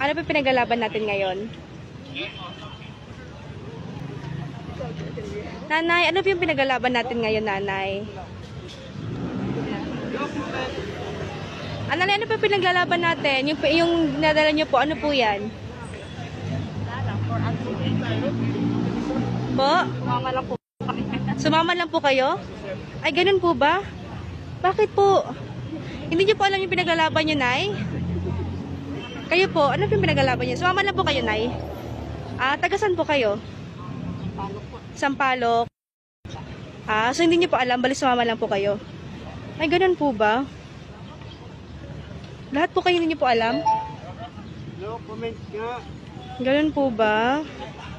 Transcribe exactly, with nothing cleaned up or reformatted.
Ano pa pinaglalaban natin ngayon? Nanay, ano pa yung pinaglalaban natin ngayon, nanay? Ah, nanay, ano pa pinaglalaban natin? Yung, yung nadala nyo po, ano po yan? Po? Sumama lang po kami. Sumama lang po kayo? Ay, ganun po ba? Bakit po? Hindi nyo po alam yung pinaglalaban nyo, nay? Kayo po, ano po yung pinaglalaban nyo? Sumama lang po kayo, nay? Ah, tagasan po kayo? Sampalok po. Sampalok. Ah, so hindi nyo po alam, bali sumama lang po kayo. Ay, ganun po ba? Lahat po kayo hindi nyo po alam? No comment nga. Ganun po ba?